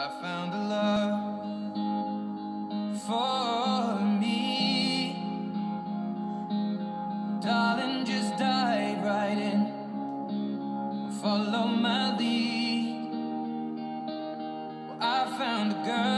I found a love for me. Darling, just dive right in, follow my lead. Well, I found a girl